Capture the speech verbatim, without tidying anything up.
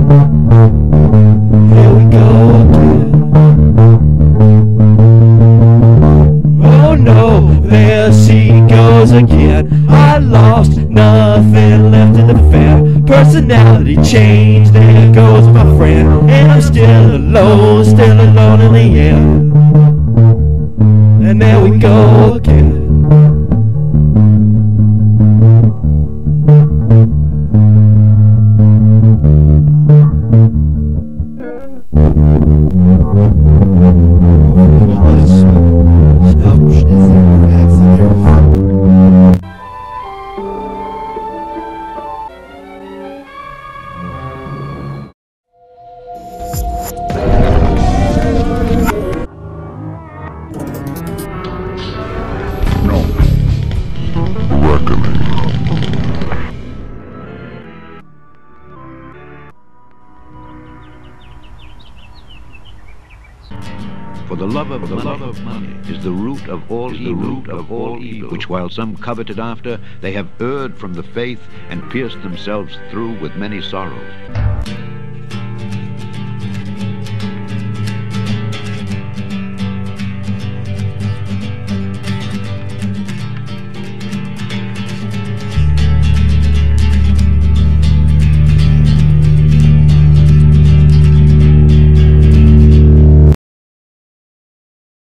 Here we go again. Oh no, there she goes again. I lost nothing left in the fair. Personality change, there goes my friend. And I'm still alone, still alone in the air. And there we go again. For the love of, the money, love of money is the root of all evil, the root of all evil, which while some coveted after, they have erred from the faith and pierced themselves through with many sorrows.